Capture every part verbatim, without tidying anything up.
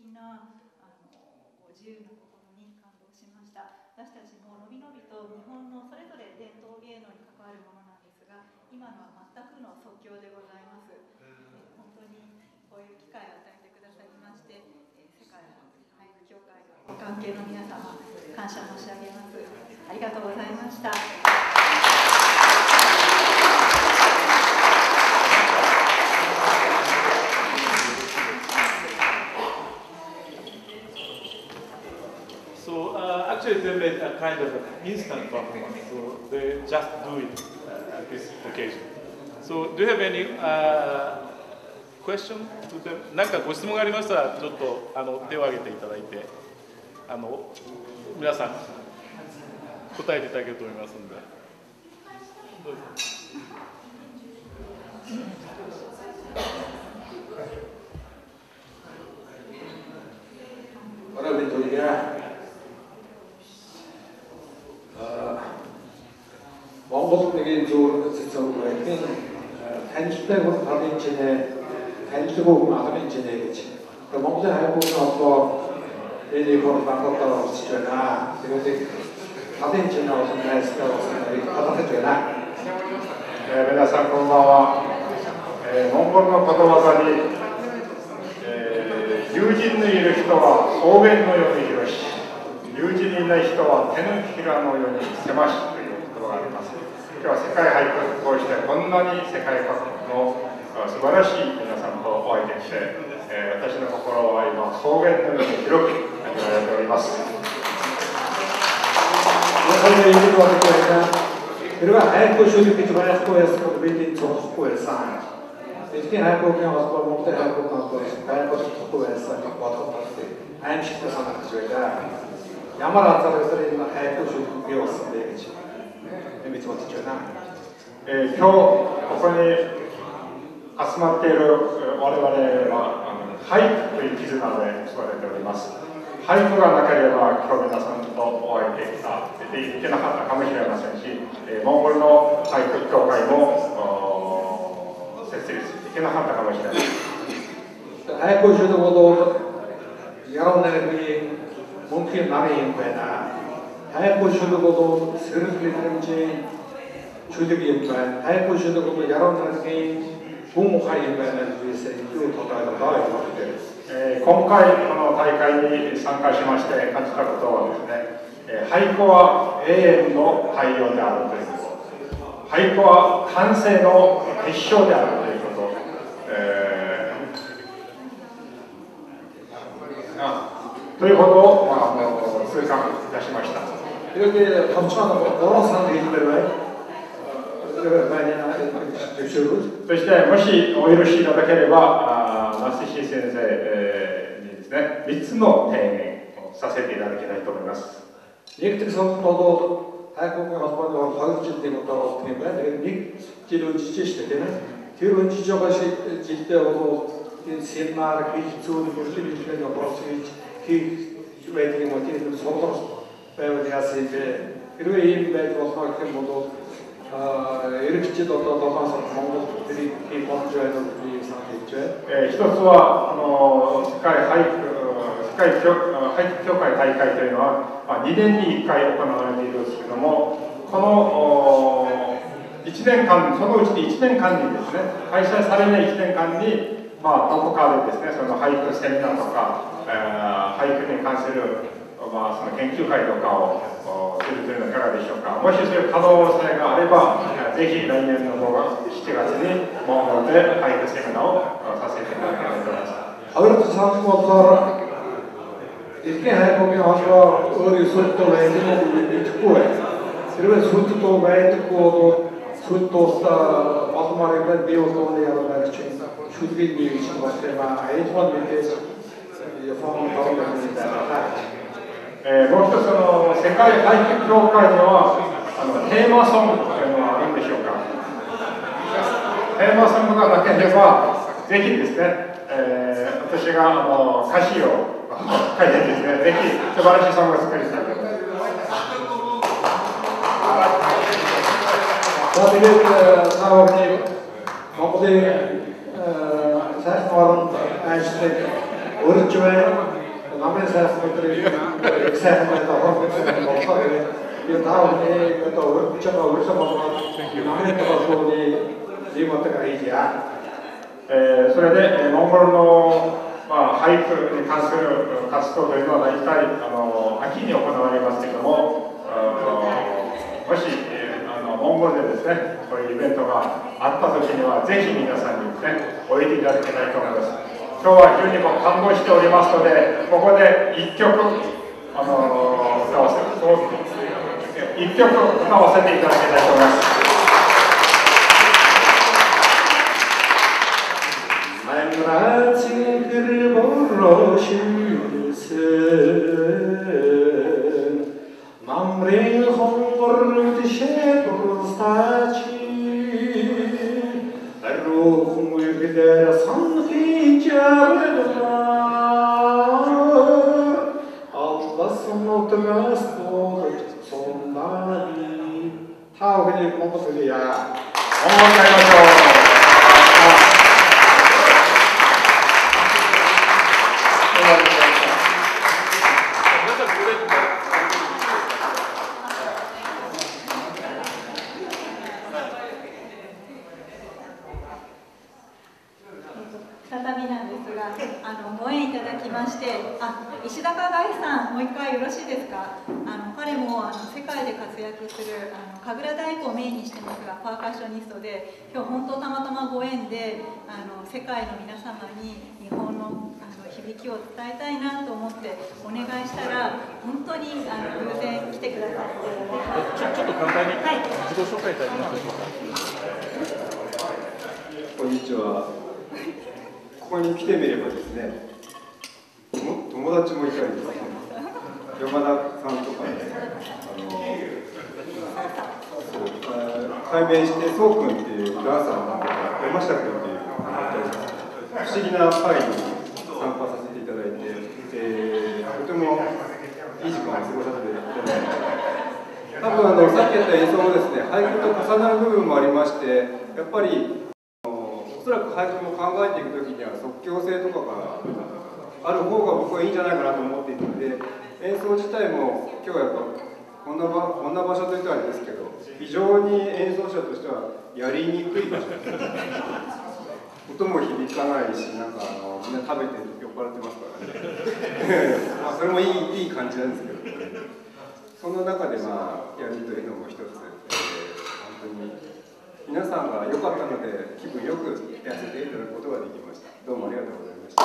敵なあの自由な心に感動しました。私たちものびのびと日本のそれぞれ伝統芸能に関わるものなんですが、今のは全くの即興でございます。えー、本当にこういう機会を与えてくださいまして、えー、世界の俳句協会のご関係の皆様、感謝申し上げます。ありがとうございました。 So uh, actually they made a kind of instant performance, so they just do it uh, at this occasion. So do you have any uh, question to them? 何かご質問がありましたらちょっとあの手を挙げていただいて、あの皆さん答えていただけると思いますので。どうぞ。 Orang Indonesia Монгол нэгэн зүүр зөв байдгийн танилцтай хүн талын чинээ танилцгүй хүн алгын чинээ гэж. Тэгээ Монголын хайргуулын холбоо энийг хурдлагатаар орсож байна. Тэгээд талын чинээ болсон найстай болсон нарыг талхаж байна. 皆さんこんばんは。モンゴルのことわざに友人のいる人は草原のように広し、友人にいない人は手のひらのように狭しという言葉があります。今日は世界俳句を通してこんなに世界各国の素晴らしい皆さんとお会いできて、えー、私の心は今草原のように広く味わえております。그리고 하이쿠 쇼를 비트바이스 코에서 비트 조스코에서 이렇게 하이쿠가 와서 먹대 하이쿠가 와서 하이쿠 코에서 와서 아임식도 상관없어요. 야마라타에서 있는 하이쿠 쇼를 배웠는데 그렇지. 믿지 못했잖아. 今日ここに集まっている我々は俳句という絆で結ばれております。俳句がなければ今日皆さんとお会いできたでいけなかったかもしれませんし、モンゴルの俳句協会も設立できなかったかもしれません。俳句주도 것도 여러분들이 mungkin 많이 있구나.俳句주도 것도 스르르든지 주득이 있구나.俳句주도 것도 여러분들이 공모하는 바에는 위해서 또 도달을 더 해보게. 今回この大会に参加しまして感じたことはですね、俳句は永遠の太陽であるということ、俳句は感性の結晶であるということ、えー、ということを、まあ、痛感いたしました。이렇게 덤처럼 여러 사람들이 있더라고요. そしてもしお許しいただければ、増石先生にですね、みっつの提言をさせていただきたいと思います。Некоторые 선수도 хайкугийн холбооны хоёр жилийн удаа болдог юм байна. Тэгээд нэг жил өнжиж штэ тийм ээ. Тэр өнжиж байгаа жилдээ бол энэ семинар хийж зүүн хөрлийн хэлний процесс хийж байдаг юм уу тийм сонголт байвал яасан бэ? Хэрвээ ийм байж болно гэх юм бол эрэгчид одоо долоон сар Монгол тэрийг болж байна уу гэж санаж байна. 一つはあの世界俳句世界俳句協会大会というのはにねんにいっかい行われているんですけども、このいちねんかんそのうちでいちねんかんにですね、開催されないいちねんかんにまあどこかでですね、その俳句セミナーとか、えー、俳句に関するまあその研究会とかをするというのはいかがでしょうか。もしそういう可能性があれば、ぜひ来年のしちがつにモンゴルで俳句セミナーをさせていただきたいと思います。Хоёр дахь санал болохоор эртний хайгуугийн холбоо өөр сүлдөө байдаг уу мэдэхгүй байна. Хэрвээ сүлдөө байдаггүй бол сүлдөөс олмоор юм байна. Би бол тооны яруу байж шүлгийг бий гэж байна. Ээлжмал мэдээж яфон тоон байна. えー、もう一つの世界俳句協会にはあのテーマソングというのはあるんでしょうか。テーマソングがなければぜひですね、えー、私があの歌詞を書いてですね、ぜひ素晴らしいソングを作りたいと思います。Тэгээд саавны Монголын сайхан орнд ажилладаг өргөж байна. 남의 사람들이 example 이 다음에 또 제가 우리 사람과 남의 소리 리모트가 이지야. それでモンゴルのまあ俳句に関する活動というのは大体あの秋に行われますけれども、もしあのモンゴルでですねこういうイベントがあった時にはぜひ皆さんにですねおいでいただきたいと思います。今日は非常にも感動しておりますので、ここで一曲あの歌わせ一曲歌わせていただきたいと思います。Memratigr borroşülsün Mamrin hongur dişe burstaçı Ruhum uygular sanki carlar Allah'ın oturmaz boğut sonları Tavgili mutlu ya Onu kaymaşo 再びなんですが、あのご縁いただきまして、あ、石高大さん、もう一回よろしいですか。あの彼もあの世界で活躍するあの神楽太鼓をメインにしてますが、パーカッショニストで、今日本当たまたまご縁で、あの世界の皆様に日本のあの響きを伝えたいなと思ってお願いしたら、本当にあの偶然来てくださって。 ちょ、ちょっと簡単にはい、 自己紹介いただけますでしょうか。 こんにちは。ここに来てみればですね、友達もいたりですね、山田さんとかね、あのそう対面して、そうくんっていうダンサーの方が、山下君っていう不思議な会に参加させていただいて、えー、とてもいい時間を過ごさせていただいて、多分あのさっき言った演奏もですね、俳句と重なる部分もありまして、やっぱりおそらく俳句も考えていくときには即興性とかがある方が僕はいいんじゃないかなと思っているので、演奏自体も今日はやっぱこんな場、こんな場所といってはあれですけど、非常に演奏者としてはやりにくい場所です。音も響かないし、なんかあのみんな食べて酔っ払ってますからね。まあそれもいい、いい感じなんですけど、ね、そんな中でまあやるというのも一つ、えー、本当に皆さんが良かったので気分よくやらせていただくことができました。どうもありがとうございました。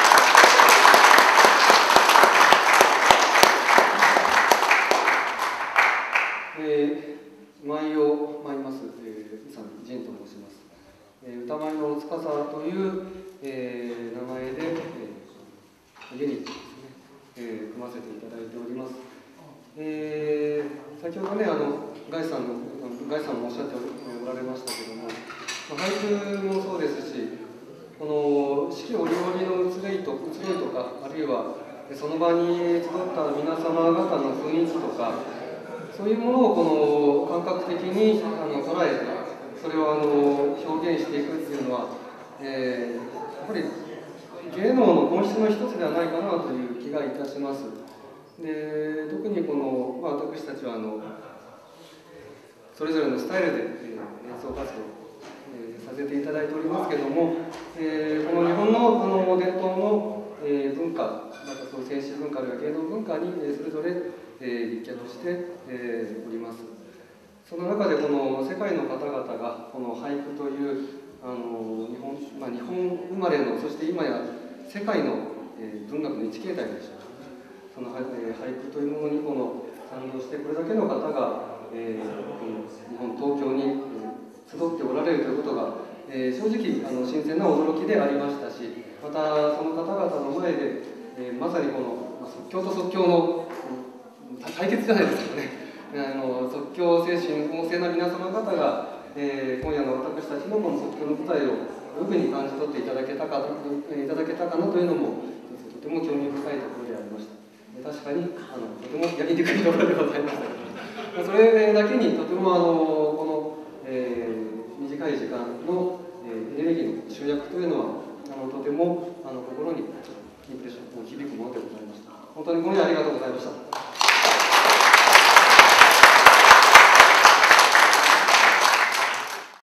えー、舞を舞います、えー、宇佐美仁と申します。えー、歌舞の司という、えー、名前で、えー、ユニットですね、えー、組ませていただいております。えー、先ほどね、あのガイさんのガイさんもおっしゃっておられましたけども、俳句もそうですし、この四季折々の移ろいと、移ろいとか、あるいはその場に集った皆様方の雰囲気とか、そういうものをこの感覚的にあの捉えて、それをあの表現していくっていうのは、えー、やっぱり芸能の本質の一つではないかなという気がいたします。で、特にこの、まあ、私たちはあのそれぞれのスタイルで、えー、演奏活動、えー、させていただいておりますけれども、えー、この日本の、あの伝統の、えー、文化、またその戦士文化あるいは芸能文化に、えー、それぞれ、えー、立脚して、えー、おります。その中でこの世界の方々がこの俳句というあの日本、まあ、日本生まれの、そして今や世界の、えー、文学の一形態でしょう。その、えー、俳句というものにこの賛同してこれだけの方が、えー、日本東京に、えー、集っておられるということが、えー、正直あの新鮮な驚きでありましたし、またその方々の前で、えー、まさにこの即興と即興の対決じゃないですかね。あの即興精神旺盛な皆様方が、えー、今夜の私たちのこの即興の舞台をどういうふうに感じ取っていただけたか、いただけたかなというのもとても興味深いところでありました。確かにあのとてもやりにくいところでございましたけど、それだけにとてもあのこの、えー、短い時間の、えー、エネルギーの集約というのはあのとてもあの心にインプレッション、もう響くものでございました。本当にごめんありがとうございました。